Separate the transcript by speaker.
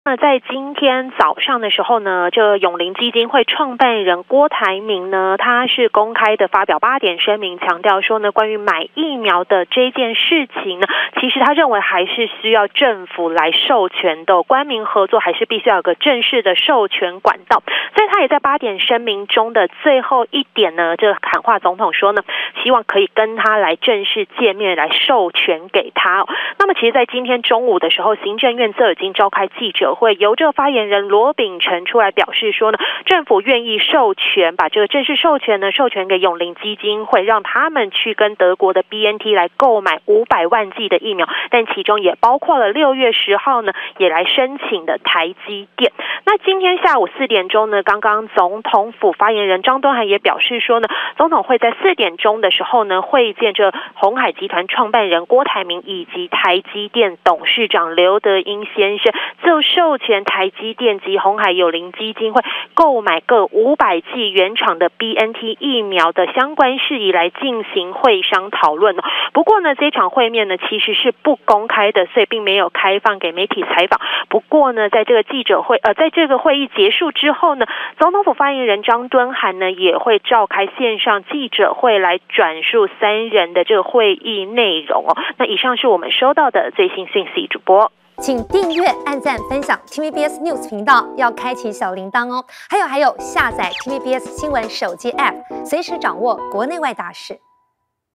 Speaker 1: 在今天早上的时候呢，这永龄基金会创办人郭台铭呢，他是公开的发表8点声明，强调说呢，关于买疫苗的这件事情呢，其实他认为还是需要政府来授权的，官民合作还是必须要有个正式的授权管道。所以他也在8点声明中的最后一点呢，这喊话总统说呢，希望可以跟他来正式见面，来授权给他。那么其实在今天中午的时候，行政院则已经召开记者会，由这个发言人罗秉成出来表示说呢，政府愿意授权，把这个正式授权呢授权给永龄基金会，让他们去跟德国的 BNT 来购买500万剂的疫苗，但其中也包括了6月10号呢也来申请的台积电。那今天下午4点钟呢，刚刚总统府发言人张敦涵也表示说呢，总统会在4点钟的时候呢会见这鸿海集团创办人郭台铭以及台积电董事长刘德英先生，就授权台积电及鸿海永龄基金会购买各500剂原厂的 BNT 疫苗的相关事宜来进行会商讨论。不过呢，这场会面呢其实是不公开的，所以并没有开放给媒体采访。不过呢，在这个在这个会议结束之后呢，总统府发言人张敦涵呢也会召开线上记者会来转述3人的这个会议内容哦。那以上是我们收到的最新讯息，主播。
Speaker 2: 请订阅、按赞、分享 TVBS News 频道，要开启小铃铛哦。还有，下载 TVBS 新闻手机 App， 随时掌握国内外大事。